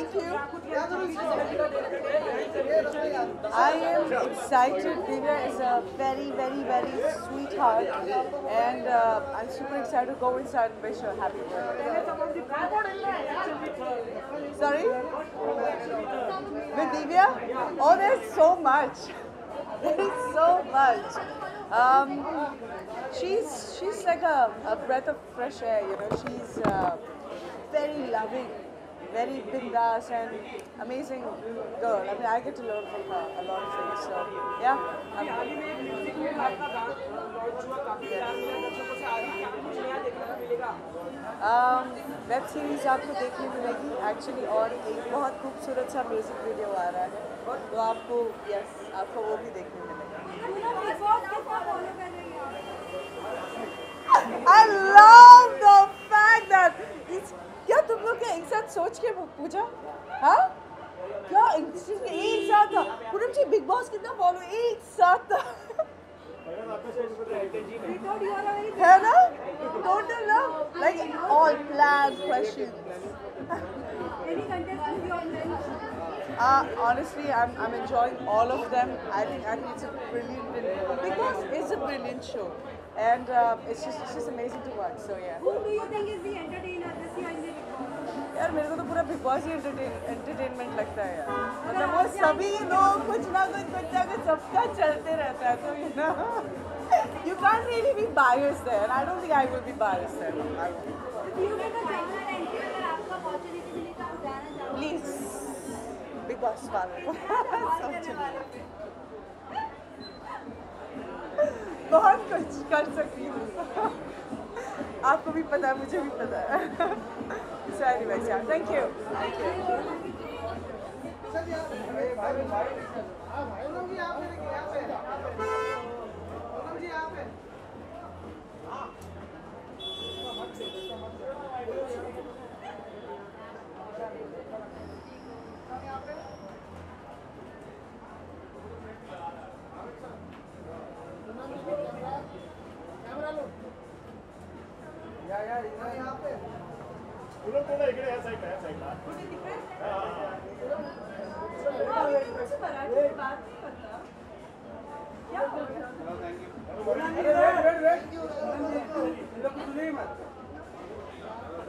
Thank you. I am excited. Divya is a very, very, very sweetheart, and I'm super excited to go inside and wish her happy birthday. Sorry? With Divya? Oh, there's so much. There is so much. She's like a breath of fresh air. You know, she's very loving, very bindas, and amazing girl. I mean, I get to learn from her a lot of things. So yeah. Web series आपको देखने मिलेगी actually, और एक बहुत खूबसूरत सा music video आ रहा है, तो आपको आपको वो भी देखने मिलेगा. I love the fact that क्या तुम लोग क्या एक साथ सोच के पूछा? हाँ? क्या एक साथ था? पूनम जी बिग बॉस कितना फॉलो एक साथ था? है ना? Total love, like all planned questions. Any contestants you on bench? Honestly, I'm enjoying all of them. I think it's a brilliant, because it's a brilliant show, and it's just amazing to watch. So yeah. Who do you think is the entertainer this year in the Big Boss? यार मेरे को तो पूरा big boss ही entertainment लगता है यार. मतलब वो सभी लोग कुछ ना कुछ सबका चलते रहता है, तो you know you can't really be biased there, and I don't think I will be biased there. If you get a general entry अगर आपको opportunity मिले तो आप जाना चाहोगे? Please, बिग बॉस वालों बहुत कुछ कर सकती हूँ. आपको भी पता है, मुझे भी पता है. So anyways, yeah, thank you. Thank you. Thank you.